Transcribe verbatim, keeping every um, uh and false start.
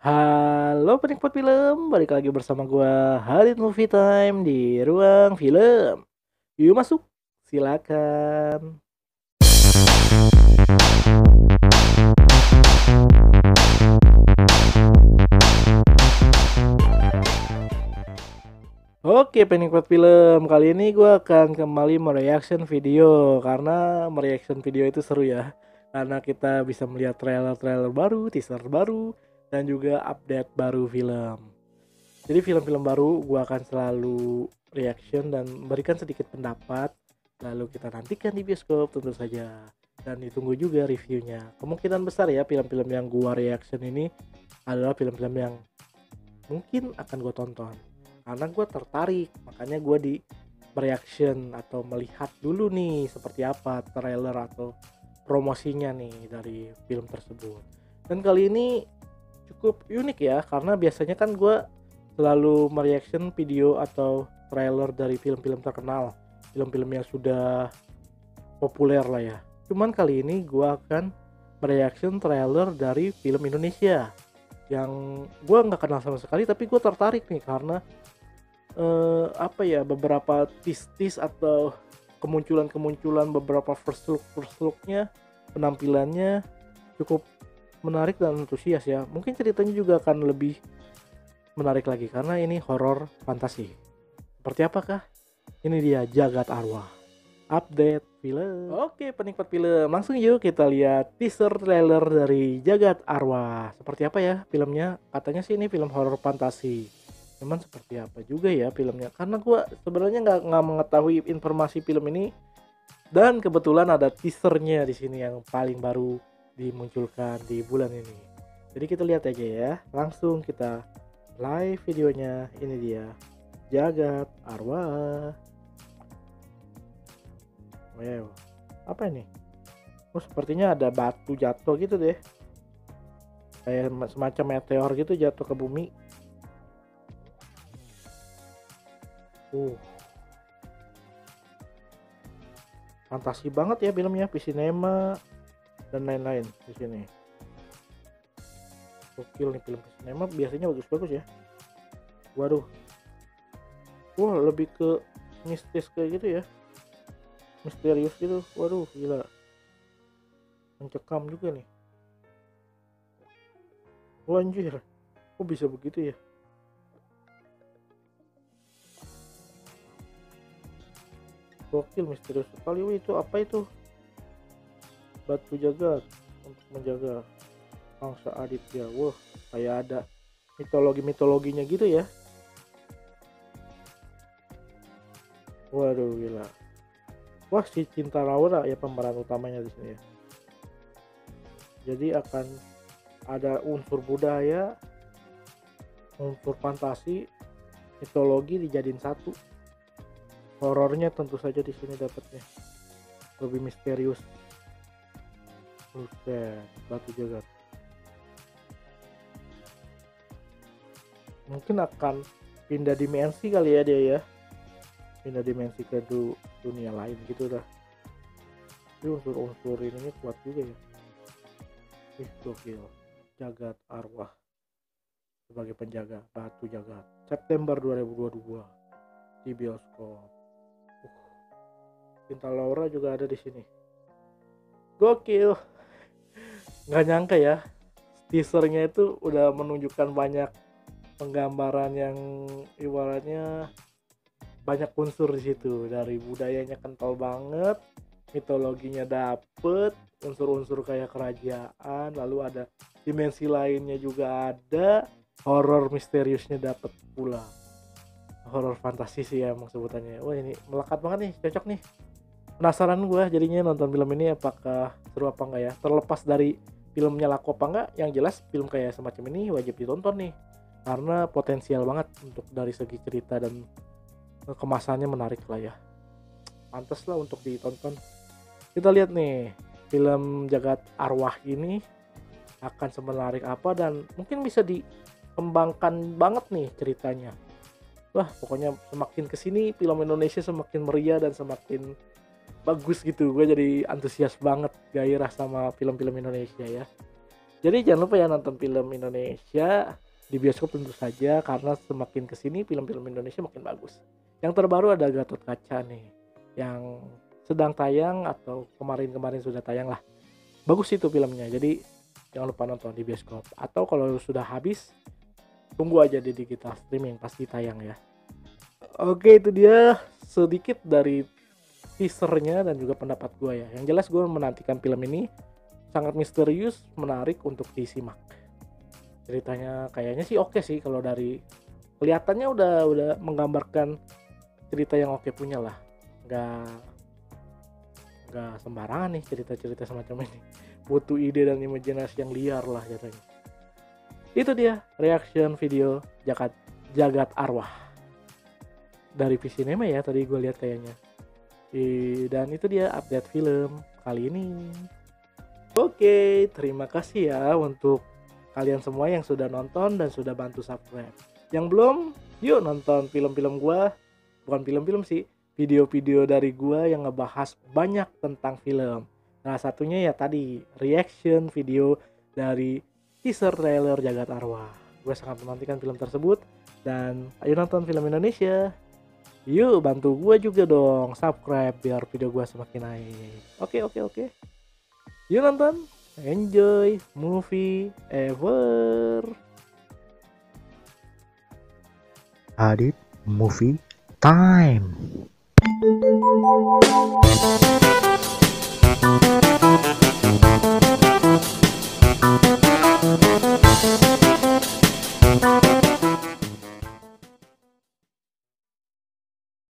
Halo penikmat film, balik lagi bersama gua Halid Movie Time di ruang film. Yuk masuk, silakan. Oke penikmat film, kali ini gua akan kembali mereaction video karena mereaction video itu seru ya. Karena kita bisa melihat trailer-trailer baru, teaser baru, dan juga update baru film. Jadi film-film baru gua akan selalu reaction dan berikan sedikit pendapat. Lalu kita nantikan di bioskop tentu saja. Dan ditunggu juga reviewnya. Kemungkinan besar ya film-film yang gua reaction ini adalah film-film yang mungkin akan gue tonton. Karena gue tertarik, makanya gue di reaction atau melihat dulu nih seperti apa trailer atau promosinya nih dari film tersebut. Dan kali ini cukup unik ya, karena biasanya kan gue selalu mereaction video atau trailer dari film-film terkenal, film-film yang sudah populer lah ya. Cuman kali ini gue akan mereaction trailer dari film Indonesia yang gue nggak kenal sama sekali, tapi gue tertarik nih karena eh, apa ya, beberapa tis-tis atau kemunculan-kemunculan beberapa first look first looknya, penampilannya cukup menarik dan antusias ya. Mungkin ceritanya juga akan lebih menarik lagi karena ini horor fantasi. Seperti apakah? Ini dia Jagat Arwah, update film. Oke penikmat film, langsung yuk kita lihat teaser trailer dari Jagat Arwah. Seperti apa ya filmnya? Katanya sih ini film horor fantasi. Cuman seperti apa juga ya filmnya? Karena gua sebenarnya nggak nggak mengetahui informasi film ini, dan kebetulan ada teasernya di sini yang paling baru dimunculkan di bulan ini. Jadi kita lihat aja ya. Langsung kita live videonya. Ini dia Jagat Arwah. Wow, apa ini? Oh, sepertinya ada batu jatuh gitu deh. Kayak semacam meteor gitu jatuh ke bumi. Uh, fantasi banget ya filmnya, Visinema dan lain-lain di sini. Gokil nih film Visinema, biasanya bagus-bagus ya. Waduh. Wah, lebih ke mistis kayak gitu ya. Misterius gitu. Waduh, gila. Mencekam juga nih. Wah, anjir. Kok bisa begitu ya? Gokil, misterius sekali. Wih, itu apa itu? Batu jagat untuk menjaga bangsa Aditya. Wah, kayak ada mitologi-mitologinya gitu ya. Waduh, gila. Wah, si Cinta Laura ya pemeran utamanya di sini ya. Jadi akan ada unsur budaya, unsur fantasi, mitologi dijadiin satu. Horornya tentu saja di sini dapatnya lebih misterius. Buset, batu jagat. Mungkin akan pindah dimensi kali ya dia ya. Pindah dimensi ke du dunia lain gitu dah. Tapi unsur-unsur ininya kuat juga ya. Ih, gokil. Jagat Arwah sebagai penjaga batu jagat. September dua ribu dua puluh dua di bioskop. Uh, Cinta Laura juga ada di sini. Gokil. Nggak nyangka ya. Teasernya itu udah menunjukkan banyak penggambaran yang ibaratnya banyak unsur di situ. Dari budayanya kental banget, mitologinya dapet, unsur-unsur kayak kerajaan, lalu ada dimensi lainnya juga ada, horor misteriusnya dapet pula. Horor fantasi sih ya emang sebutannya. Wah, ini melekat banget nih, cocok nih. Penasaran gue jadinya nonton film ini, apakah seru apa enggak ya. Terlepas dari filmnya laku apa enggak, yang jelas film kayak semacam ini wajib ditonton nih, karena potensial banget untuk dari segi cerita dan kemasannya menarik lah ya. Pantas lah untuk ditonton. Kita lihat nih film Jagat Arwah ini akan semenarik apa dan mungkin bisa dikembangkan banget nih ceritanya. Wah, pokoknya semakin kesini film Indonesia semakin meriah dan semakin bagus gitu. Gue jadi antusias banget, gairah sama film-film Indonesia ya. Jadi jangan lupa ya nonton film Indonesia di bioskop tentu saja, karena semakin kesini film-film Indonesia makin bagus. Yang terbaru ada Gatot Kaca nih, yang sedang tayang atau kemarin-kemarin sudah tayang lah. Bagus itu filmnya, jadi jangan lupa nonton di bioskop. Atau kalau sudah habis, tunggu aja di digital streaming, pasti tayang ya. Oke, itu dia sedikit dari teasernya dan juga pendapat gue ya. Yang jelas gue menantikan film ini, sangat misterius, menarik untuk disimak. Ceritanya kayaknya sih oke sih, kalau dari kelihatannya udah udah menggambarkan cerita yang oke punya lah. Nggak nggak sembarangan nih cerita-cerita semacam ini. Butuh ide dan imajinasi yang liar lah jatuhnya. Itu dia reaction video Jagat Jagat Arwah dari Visinema ya, tadi gue lihat kayaknya. Dan itu dia update film kali ini. Oke, terima kasih ya untuk kalian semua yang sudah nonton dan sudah bantu subscribe. Yang belum, yuk nonton film-film gua. Bukan film-film sih, video-video dari gua yang ngebahas banyak tentang film. Nah, satunya ya tadi reaction video dari teaser trailer Jagat Arwah. Gue sangat menantikan film tersebut. Dan ayo nonton film Indonesia. Yuk bantu gue juga dong subscribe biar video gue semakin naik. Oke oke oke. Yuk nonton. Enjoy movie ever. Adit Movie Time.